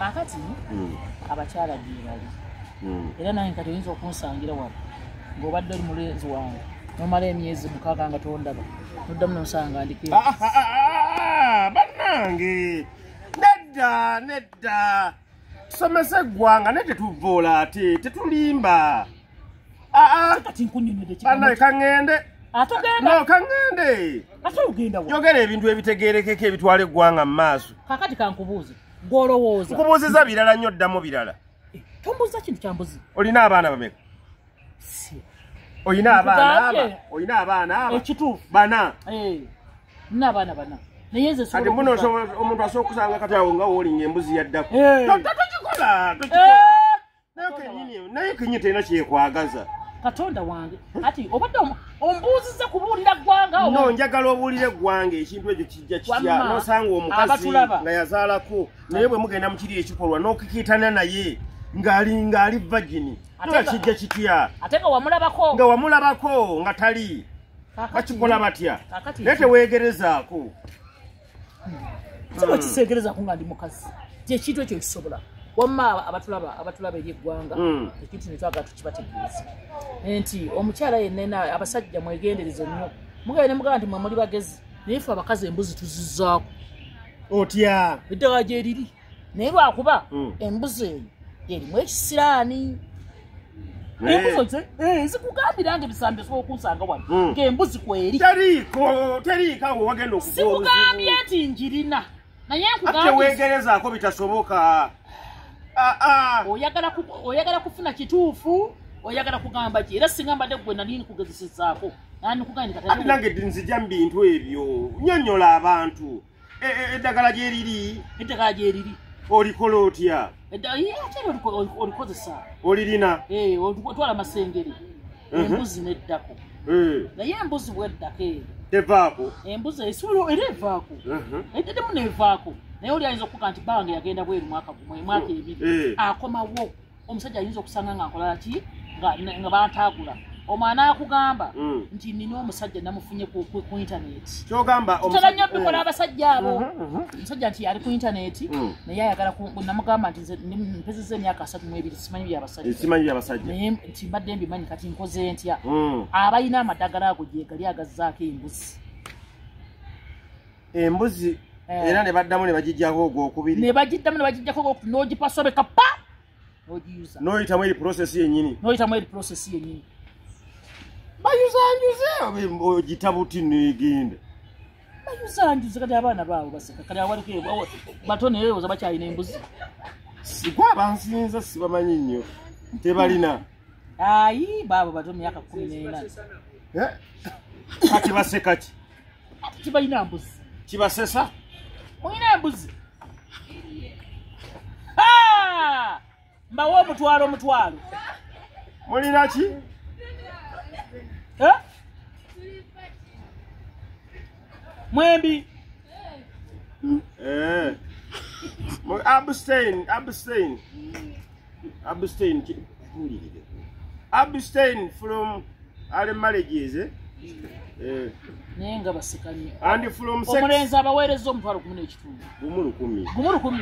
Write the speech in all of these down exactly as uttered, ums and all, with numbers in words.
kakati abakyala bali era nange kati oyinza okunsangira wano ng'obadde oli mulenzi wange nomala emyezi mukaaga nga tondaba noddamu nosanga ndike bannange nedda nedda tusomese eggwanga ne tetuvoola ate tetulimba kati nkunyumidde bannaye kaŋŋende atogenda no kaŋŋende ate ogenda wa yogera ebintu ebitegeerekeko ebitwala eggwanga mu maaso kakati kankubuuze gw'olowooza nkubuuziza birala nnyo ddamu birala tombuuza kintu kyambuzi olina abaana bameka oyina abaana aba oyina abaana aba ekituufu bana nina abaana bana naye nze ati muno omuntu asobola okusanga kati awo nga woolinga embuzi yaddako tokikola tokikola naye kenyini terina kyekwagaza katonda wange ati obadde ombuuziza kubuulira ggwanga no njagala obuulire eggwanga ekintu ekyo kijja kitya nosanga omukazi nga yazaalako naye bwe mugenda mu kiri ekikolwa n'okikiitana naye ngali ngali vagini ate kijja kitya ate nga wamulabako nga wamulabako nga tali bakikola batya naye teweegerezaako kiba kiseegerezaako nga ndi mukazi kyekintu ekyo kisobola wamma abatulaba abatulaba eri eggwanga ekintu netwagala tukibategeeza nti omukyala yenna abasajja mwegendereze nnyo mugende mugamba nti mwe muli bagezi naye fe abakazi embuzi tuzizzaako otya eddagala gyeriri naye lwakuba embuzi eyo erimu ekisiraani embuzi zikugambira nga ebisambi osobola okunsanga wano ng'embuzi kweri teriiko teriikawo wagenda okugoza sikugambye nti njirina naye nkugambye teweegerezaako bitasoboka oyagala kufuna kituufu oyagala kugamba ki era singa mbadde gwe nali nikugezesezaako ati nange nzija mu bintu ebyo nnyonnyola abantu eddagala gyeriri eddagala gyeriri olikola otya ate olikozesa olirina otwala amasengere embuzi neddako naye embuzi bweddako eyo tevaako embuzi esobola era evaako eddedemu nevaako naye oli ayinza okuga nti bange yagenda bweru mwaka gumwe mwaka ebiri akomawo omusajja ayinza okusanga nga nkola ki nga bantaagula omwana akugamba nti nina omusajja namufunye ku intaneti kyogamba tutera nnyo bikola abasajja abo omusajja nti yali ku intaneti naye ayagala namugamba nti mpezeza emyaka asatu mu ebiri simanyi byabasajja naye nti mbadde mbimanyi kati nkoze ntya abalina amadagala ago gyegali agazzaako embuzi embuzi era ne baddamu ne bagijjako ogwokubiri ne bagiddamu ne bagijjako ogwokubiri n'ogipasobeka pa n'ogiyuza n'oyitamu eri process yennyini n'oyitamu eri process yennyini bayuzanjuze ogita buti negenda bayuzanjuze kati abaana baabo baseka kati awaliko bato neyoza bakyalina embuzi sigwa abansinza sibamanyi nnyo tebalina ayi baabo bato myaka kumi n'ena kati baseka ki kibalina mbuzi kibasesa olina embuzi mbawo omutwalo omutwalo mulina ki Eh? Mwembi. Eh. Abstain, abstain. Abstain. Abstain from all marriages, eh? Eh. Nenga basikanye. And from sex. Omulenzi abaweereza omutwalo kumi n'ekitundu. Gumulu kumi. Gumulu kumi.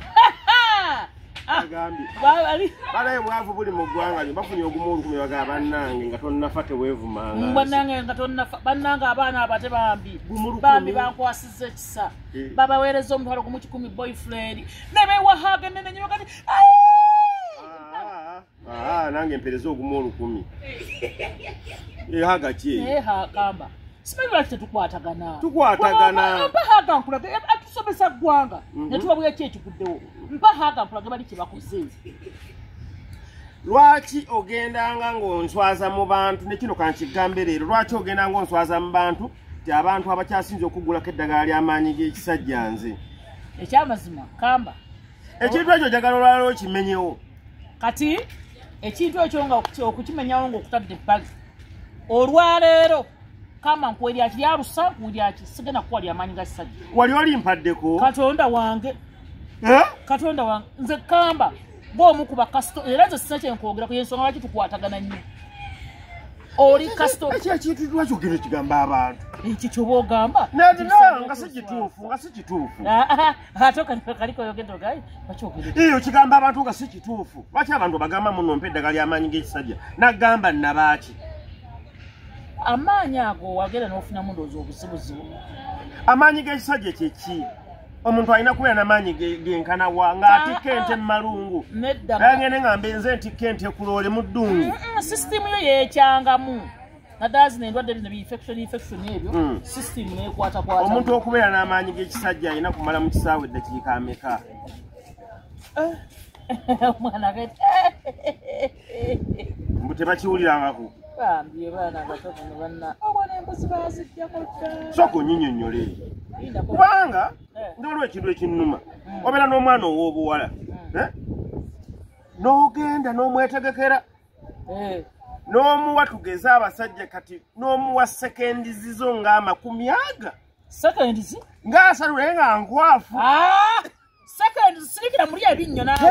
Agambi. Balaye bwavu buli mu ggwanga lyo bafunye ogumulu kumi baga bannange nga tonnafa teweevumanga. Bannange nga tonnafa bannange abaana abate bambi. Bambi bankwasizza ekisa. Babaweereza omutwalo gumu kikumi boyfriend. Ne beewahaga nene nnyo kati. Ah, nange mpereza ogumulu kumi. Ehaga ki? Eha kamba. Simanyi lwaki tetukwatagana. Tukwatagana. Mpahaga nkulaga atusomesa ggwanga. Ne tubabuya ki ekiguddewo. Mpahaga nkulaga bali kye bakoze. Lwaki ogendanga ng'onswaza mu bantu ne kino kankigambe leero lwaki ogenda ng'onswaza mu bantu ti abantu abakyasinze okugulako eddagala ly'amaanyi g'ekisajja nze. Ekyamazima kamba. Ekintu ekyo njagala olwala okimenyewo. Kati ekintu ekyo nga okukimenyawo ng'okutadde ebbali. Olwaleero kama nkweri akiri alusa nkweri aki sigena kuwa ly'amaanyi ga kisajja. Wali olimpaddeko? Katonda wange. Eh? Katonda wange nze kamba bw'omu ku bakasito era nze sisa kyenkwogera ku y'ensonga lwaki tukwatagana nnyo. oli kasto ekyo ekintu lwaki ogenda kigamba abantu ekyo kyoba ogamba nadina nga si kituufu nga si kituufu ate kaliko yogenda ogayi bakyogere iyo kigamba abantu nga si kituufu lwaki abantu bagamba muno mpa eddagala ly'amaanyi g'ekisajja nagamba nnabaaki amaanyi ago wagenda n'ofunamu ndowooza obuzibuzibu amaanyi g'ekisajja kyeki omuntu alina kubeera n'amaanyi genkana wa ng'atikka ente mu malungu agende nga mbenze ntikka ente kuloole mu ddungu sisitimu yo yeekyangamu naddala zino endwadde bino infection infection ebyo sisitimu neekwatakwata omuntu okubeera n'amaanyi g'ekisajja alina kumala mu kisaawe eddakiika ameka omwana ket mbu tebakiwulirangako bambye baana abatono ne banna obona embuzi baaziggyako dda sooka onnyinyonnyole kubanga ndi waliwo ekintu ekinnuma obeera n'omwana ow'obuwala n'ogenda n'omwetegekera n'omuwa tugeze abasajja kati n'omuwa sekendizi zo ng'amakumi aga sekendizi ng'asatu naye nga nkwafu sekendizi sirikira muli ebinnyo na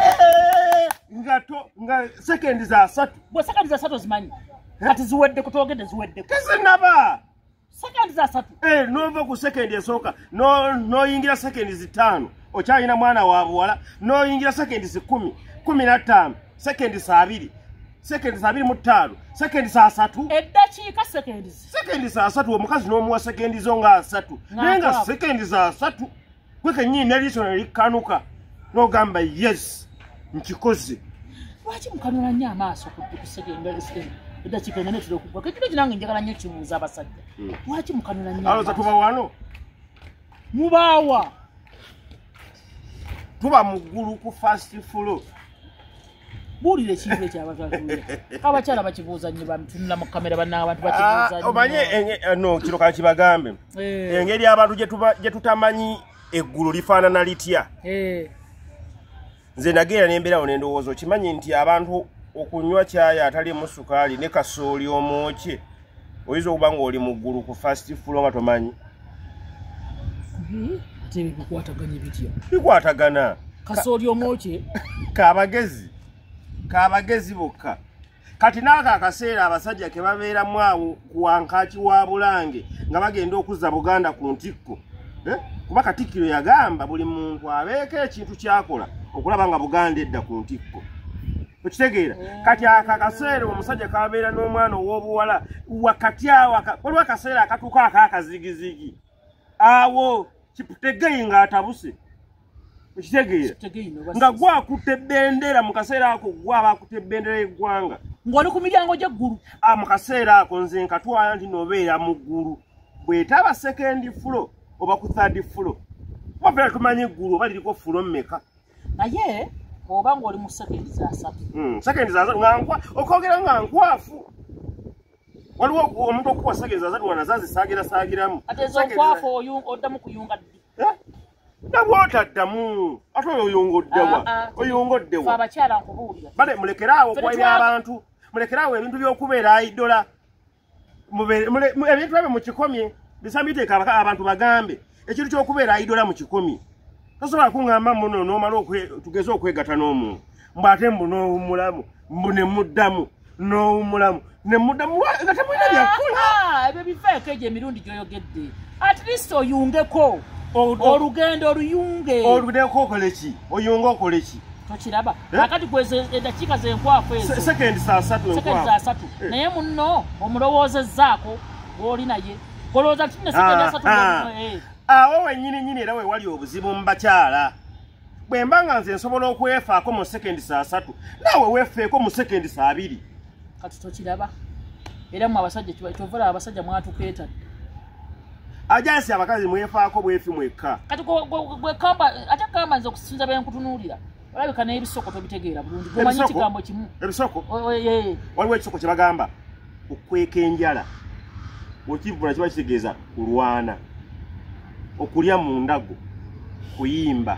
nga sekendizi asatu bwe sekendizi asatu ozimanyi kati ziwedde kutogedde ziwedde tezinaba sekendizi asatu nova ku sekendi esooka n'oyingira sekendi zitaano okyalina mwana wa buwala n'oyingira sekendi zikumi kumi na ttaano sekendi abiri sekendi abiri mu ttaano sekendi asatu eddakiika sekendi sekendi asatu omukazi n'omuwa sekendi zo nga asatu naye nga sekendi asatu gwe kennyini neriiso ne likkanuka n'ogamba yes nkikoze lwaki mukanula nnyo amaaso ku sekendi eddakiika nga netera okugwa kekiro kinange njagala nnyo kibuuza abasajja lwaki mukanula nnyo aloza tuba wano mubaawa tuba mu ggulu ku fast floor buulira ekintu ekyabatatuula abakyala bakibuuza nnyo batunula mu kamera bannanga abantu bakibuuza nnyo omanye no kiro kala kibagambe engeri abantu gye tutamanyi eggulu lifaanana litya nze nageera n'embeerawo n'endowooza okimanyi nti abantu okunywa cyayi atalimu sukaali ne kasooli omwokye oyinza okuba ng'oli mu ggulu ku fast floor nga tomanyi ate bikwataganya bitya bikwatagana kasooli omwokye kaabagezi kaabagezi bokka kati n'ako akaseera abasajja ke babeeramu awo ku wankaaki wa Bulange nga bagenda okuzza Buganda ku ntikko kuba Katikkiro yagamba buli muntu abeeko ekintu kyakola okulaba nga Buganda edda ku ntikko okitegeera kati aka kaseera omusajja kabeera n'omwana ow'obuwala wakati awo waliwo akaseera akatuuka akaakazigizigi awo kiputegeyi ng'atabuse okitegeera nga gwakutte ebbendera mu kaseera ako gwaba akutte ebbendera y'eggwanga ng'oli ku miryango gy'eggulu mu kaseera ako nze nkatwala nti n'obeera mu ggulu bw'etaba sekendi fulo oba ku third fulo wafeera tumanyi eggulu oba liriko fulo mmeka naye oba ng'oli mu sekendi asatu sekendi asatu okwogera nga nkwafu waliwo omuntu okuwa sekendi asatu nga nazo azisaagira-saagiramu ate ezo nkwafu oddamu kuyunga ddi nabwotaddamu ate oyo oyungoddewa oyungoddewa fe abakyala nkubuulira bale mulekeraawo okuwabya abantu mulekeraawo ebintu by'okubeera ayidola ebintu ebyo mu kikomye bisambiteeka abantu bagambe ekintu ky'okubeera ayidola mu kikomye tosobola kuŋŋamba muno n'omala tugeze okwegatta n'omuntu mbu ate mbu n'owummulamu mbu ne muddamu n'owummulamu ne muddamu nga temulina byakola ebyo bifeeko egyo emirundi gy'oyogedde at least oyungeko olugendo oluyunge olugendo okole ki oyunge okole ki tokiraba akati kweze eddakiika zenkwafu ezo sekendi asatu sekendi asatu naye munno omulowoozezzaako gw'oli naye golowooza ti ne sekendi asatu awo wennyini nnyini era we wali obuzibu mu bakyala bwe mba nga nze nsobola okwefaako mu sekendi asatu naawe weefeeko mu sekendi abiri kati tokiraba era mu abasajja kyovala abasajja mwatukeetadde ajansi abakazi mwefaako bwefi mwekka kati gwekamba ate kamba nze okusinza benkutunuulira olabika n'ebisoko tobitegeera bulungi gomanyi ekigambo kimu ebisoko waliwo ekisoko kye bagamba okweka enjala okivuna kiba kitegeeza kulwana okulya mu ndago kuyimba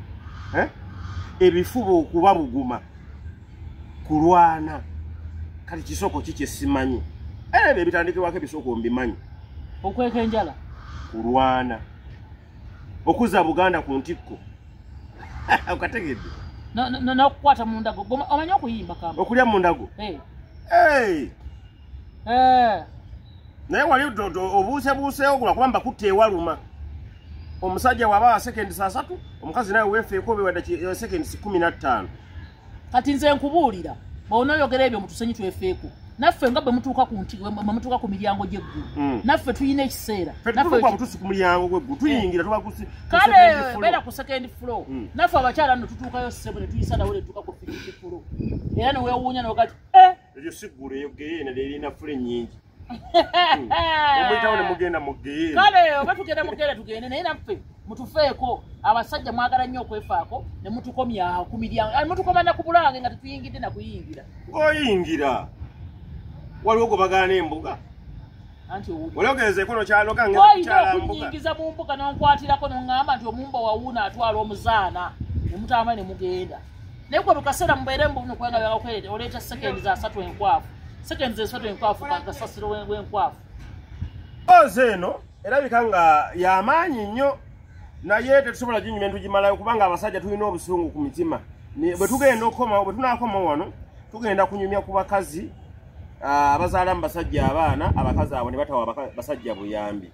ebifuba okuba buguma kulwana kati kisoko kiki simanyi era ebyo ebitandikibwako ebisoko mbimanyi okweka enjala kulwana okuza Buganda ku ntikko okategedde n'okukwata mu ndago omanyi okuyimba kamba okulya mu ndago Eh. Naye wali obuuse buuseewo gula kubamba kutte ewaluma. Omusajja waba second saa satu, omukazi nawe weefeeko be wadde second kumi na ttaano. Kati nze nkubuulira, bw'onoyogera ebyo mutusenyi twefeeko. Naffe nga bwe mutuuka ku nti bwe mutuuka ku miryango gy'eggulu. Mm. Naffe tuyina ekiseera. Naffe kwa butusi ku mulyango gw'eggulu. Tuyingira tuba ku kale beera ku second floor. Mm. Naffe abakyala nno tutuukayo ssebo ne tuyisa nawe ne tutuuka ku fifth floor. Era ne weewuunya n'ogati eh eyo si ggulu eyo geyeena erina fule nnyingi. Omuyitawo ne mugenda mu geyeena. Kale oba tugenda mu geyeena tugende naye naffe mutufeeko abasajja mwagala nnyo okwefaako ne mutukomya ku miryango. Mutukomana ku bulange nga tetuyingidde na kuyingira. Oyingira. Waliwo gobagana embuga. Anti owo. Ologeze kono kyalo kange kukyala mbuga. Oyingiza mu mbuga n'onkwatirako n'ongamba nti omumba wawuna atwala omuzaana. Ne mutama ne mugenda. Naye gwe bukasera mbeere mbuno kwanga byakokerera oleeta seconds za asatu enkwafu. Seconds za asatu enkwafu kasasiro w'enkwafu. Oze eno erabika nga y'amaanyi nnyo naye tetusobola ginyuma entugimalayo kubanga abasajja tulina obusungu ku mitima. Bwe tugenda okoma bwe tunaakoma wano tugenda kunyumya ku bakazi abazaala mu basajja abaana abakazi abo ne batawa basajja buyambi.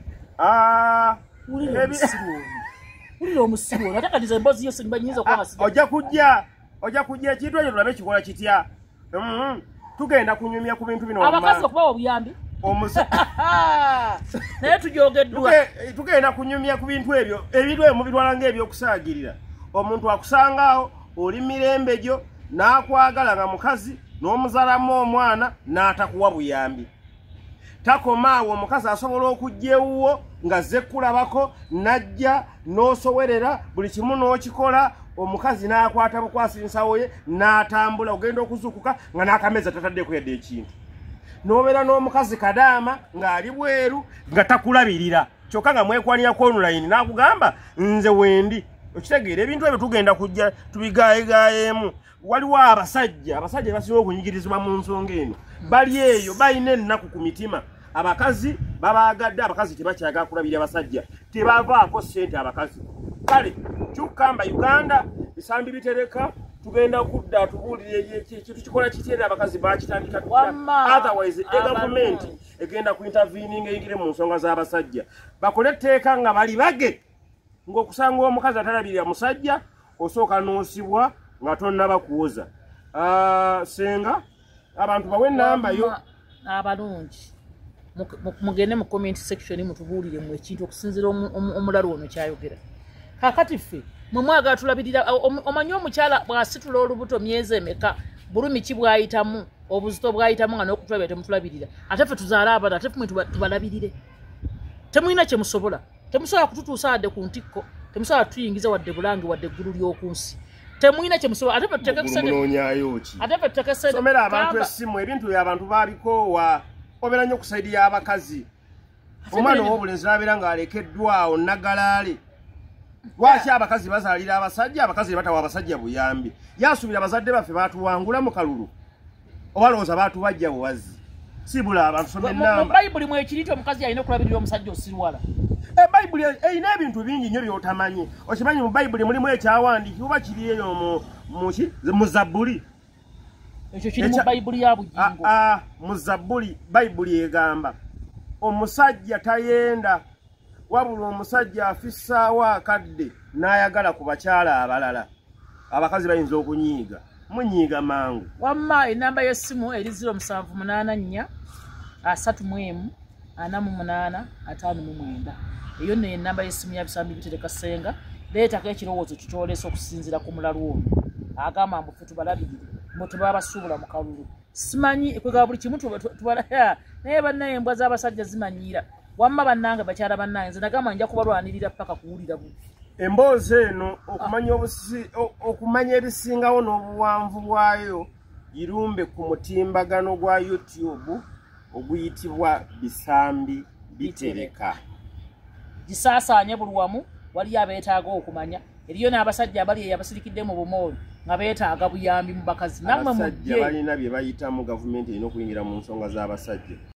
Ulira omusiru natakatiza emboozi yose nibanyiza okuba nga ojja kujja ojja kujja ekintu ekyo tulabe kikola kitya. Tugenda kunyumya ku bintu bino abakazi okubawa obuyambi naye tujogeddwa tugenda kunyumya ku bintu ebyo ebintu ebyo mubitwala ng'ebyokusaagirira. Omuntu akusangaawo oli mirembe gyo n'akwagala nga mukazi n'omuzaalamu omwana n'atakuwa buyambi. Takomaawo omukazi asobola okujja ewuwo nga zze kulabako n'ajja n'osowerera buli kimu n'okikola omukazi n'akwata bukwasi nsawo ye n'atambula ogenda okuzukuka nga n'akameza tataddeko yadde ekintu. N'obeera n'omukazi kadaama ng'ali bweru nga takulabirira kyokka nga mwekwanirako online n'akugamba nze wendi. Okitegeera ebintu ebyo tugenda kujja tubigaayegaayemu. Waliwo abasajja abasajja basinga okunyigirizibwa mu nsonga eno bali eyo balina ennaku ku mitima. Abakazi babaagadde abakazi tebakyagala kulabira abasajja tebavaako ssente abakazi. Kale kyukamba Uganda bisambi bitereka tugenda kudda tubuulire ekintu kikola kitera abakazi bakitandika tutya. Otherwise e-government egenda ku intervening eyingire mu nsonga z'abasajja bakole etteeka nga bali bage ng'okusanga omukazi atalabirira musajja osooka n'osibwa nga tonnaba kuwoza. Senga abantu bawe ennamba yo abalungi mugende mu comment section mutubuulire mu ekintu okusinziira omulala ono kyayogera. Kakati ffe mwe mwagala tulabirira omanyi omukyala bw'asitula olubuto myezi emeka bulumi ki bwayitamu obuzito bwayitamu nga n'okutulabira temutulabirira ate ffe tuzaala abaana ate ffe tubalabirire. Temulina kye musobola temusobola kututuusa wadde ku ntikko temusobola tuyingiza wadde bulange wadde eggulu ly'okunsi. Temulina kye musobola ate ffe tuteke kusente munoonyaayo ki ate ffe tuteke kusente somera abantu essimu ebintu by'abantu babikoowa obeera nnyo ku sayidi y'abakazi. Omwana ow'obulenzi n'abeera ng'alekeddwawo nagalaale. Lwaki abakazi bazaalira abasajja abakazi batawa abasajja buyambi? Yasuubira abazadde baffe baatuwangula mu kalulu oba lowooza baatubajja buwazi. Sibula abantu some ennamba. Mu Bayibuli mwe ekiri omukazi alina okulabirira omusajja osirwala. Ebayibuli eyina ebintu bingi nnyo by'otamanyi. Okimanyi mu Bayibuli mulimu ekyawandiikibwa oba kiri eyo mu Zabbuli. Ekyo kiri mu Bayibuli ya bugingo. Mu Zabbuli Bayibuli egamba omusajja tayenda wabula omusajja afissaawo akadde n'ayagala ku bakyala abalala. Abakazi bayinza okunyiiga munyiiga mangu. Wamma enamba y'essimu eri zero musanvu munaana nnya asatu mu emu ana mu munaana ataano mu mwenda. Eyo nno enamba y'essimu ya Bisambi Bitereka Ssenga. Leetako ekirowoozo kitwolesa okusinziira ku mulalu ono agamba mbu ffe tubalabirire mbu tebabasuubula mu kalulu. Simanyi kwegaba buli kimu tubalaya naye bannaye embwa z'abasajja zimanyiira. Wamma bannange bakyala bannange nze nagamba nja kubalwanirira paka kuwulira bubi. Emboozi eno okumanya obusi okumanya ebisingawo n'obuwanvu bwayo girumbe ku mutimbagano gwa YouTube oguyitibwa Bisambi Bitereka. Gisaasaanye buli wamu waliyo abeetaaga okumanya. Eriyo n'abasajja abali eyabasirikidde mu bumooli nga beetaaga buyambi mu bakazi. Nammwe mujje balina bye bayitamu gavumenti erina okuyingira mu nsonga z'abasajja.